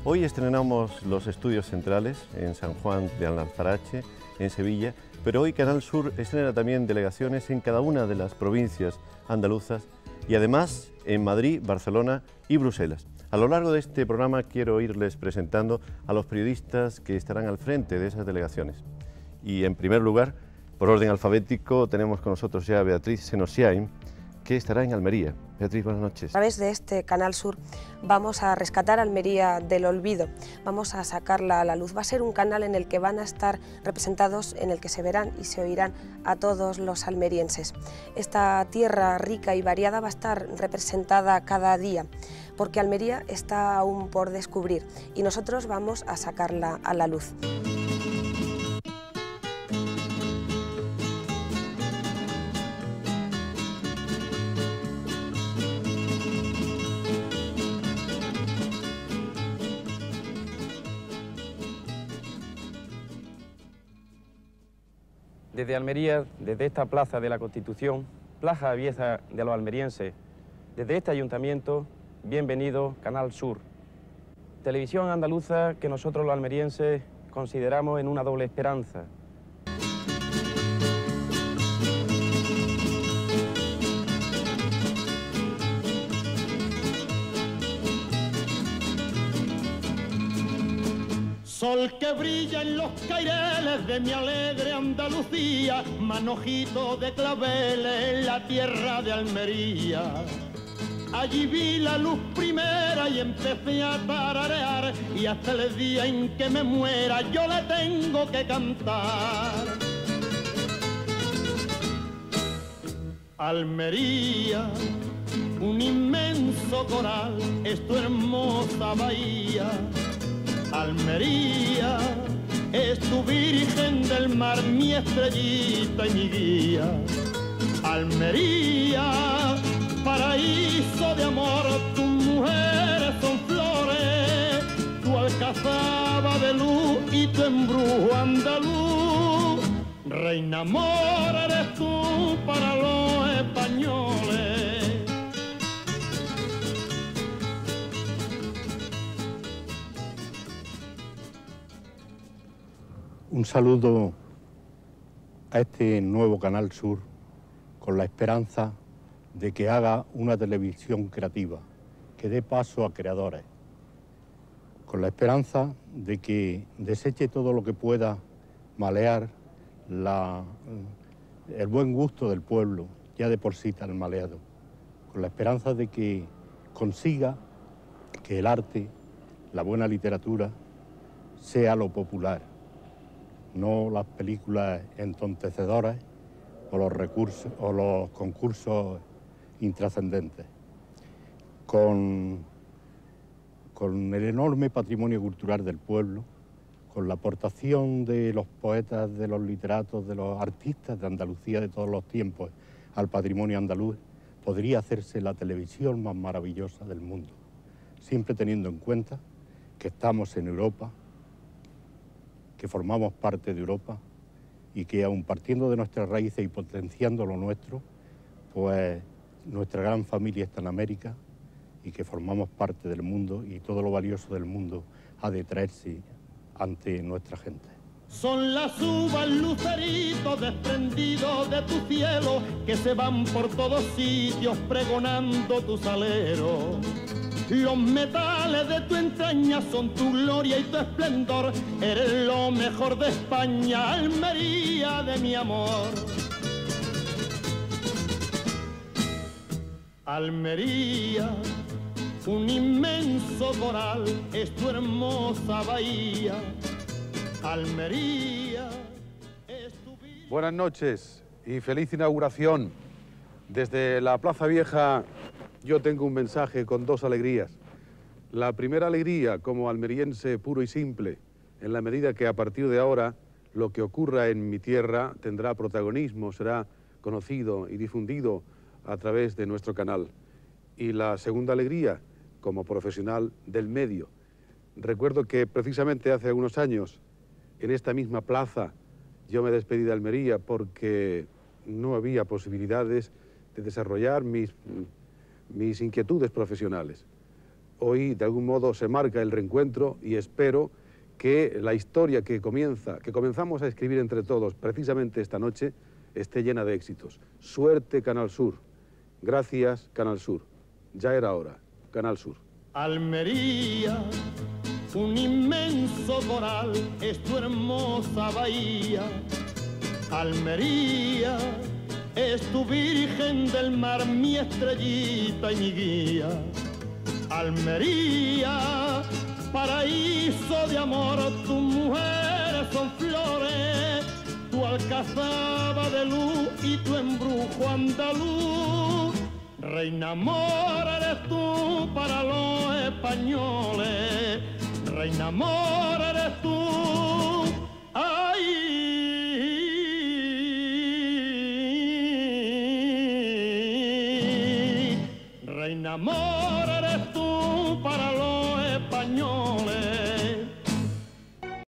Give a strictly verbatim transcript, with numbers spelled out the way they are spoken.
Hoy estrenamos los estudios centrales en San Juan de Almanzarache, en Sevilla, pero hoy Canal Sur estrena también delegaciones en cada una de las provincias andaluzas y además en Madrid, Barcelona y Bruselas. A lo largo de este programa quiero irles presentando a los periodistas que estarán al frente de esas delegaciones. Y en primer lugar, por orden alfabético, tenemos con nosotros ya a Beatriz Senosiain, que estará en Almería. Beatriz, buenas noches. A través de este Canal Sur vamos a rescatar Almería del olvido, vamos a sacarla a la luz. Va a ser un canal en el que van a estar representados, en el que se verán y se oirán a todos los almerienses. Esta tierra rica y variada va a estar representada cada día, porque Almería está aún por descubrir y nosotros vamos a sacarla a la luz. Desde Almería, desde esta plaza de la Constitución, plaza vieja de los almerienses, desde este ayuntamiento, bienvenido Canal Sur. Televisión andaluza que nosotros los almerienses consideramos en una doble esperanza. Sol que brilla en los caireles de mi alegre Andalucía, manojito de claveles en la tierra de Almería. Allí vi la luz primera y empecé a tararear, y hasta el día en que me muera yo le tengo que cantar. Almería, un inmenso coral, es tu hermosa bahía. Almería, es tu virgen del mar, mi estrellita y mi guía. Almería, paraíso de amor, tus mujeres son flores, tu alcazaba de luz y tu embrujo andaluz. Reina amor eres tú para los españoles. Un saludo a este nuevo Canal Sur con la esperanza de que haga una televisión creativa, que dé paso a creadores, con la esperanza de que deseche todo lo que pueda malear la, el buen gusto del pueblo, ya de por sí tan maleado, con la esperanza de que consiga que el arte, la buena literatura, sea lo popular, no las películas entontecedoras o los recursos o los concursos intrascendentes. Con, con el enorme patrimonio cultural del pueblo, con la aportación de los poetas, de los literatos, de los artistas de Andalucía de todos los tiempos al patrimonio andaluz, podría hacerse la televisión más maravillosa del mundo, siempre teniendo en cuenta que estamos en Europa, que formamos parte de Europa y que aun partiendo de nuestras raíces y potenciando lo nuestro, pues nuestra gran familia está en América y que formamos parte del mundo y todo lo valioso del mundo ha de traerse ante nuestra gente. Son las uvas luceritos desprendidos de tu cielo que se van por todos sitios pregonando tu salero. Los metales de tu entraña son tu gloria y tu esplendor. Eres lo mejor de España, Almería de mi amor. Almería, un inmenso coral, es tu hermosa bahía. Almería, es tu vida. Buenas noches y feliz inauguración. Desde la Plaza Vieja yo tengo un mensaje con dos alegrías. La primera alegría como almeriense puro y simple, en la medida que a partir de ahora lo que ocurra en mi tierra tendrá protagonismo, será conocido y difundido a través de nuestro canal. Y la segunda alegría como profesional del medio. Recuerdo que precisamente hace algunos años, en esta misma plaza, yo me despedí de Almería porque no había posibilidades de desarrollar mis, mis inquietudes profesionales. hoy de algún modo se marca el reencuentro y espero que la historia que comienza, que comenzamos a escribir entre todos precisamente esta noche, esté llena de éxitos. Suerte, Canal Sur. Gracias, Canal Sur. Ya era hora. Canal Sur. Almería, un inmenso coral es tu hermosa bahía. Almería, es tu virgen del mar, mi estrellita y mi guía. Almería, paraíso de amor, tus mujeres son flores, tu alcazaba de luz y tu embrujo andaluz. Reina amor eres tú para los españoles, reina amor eres tú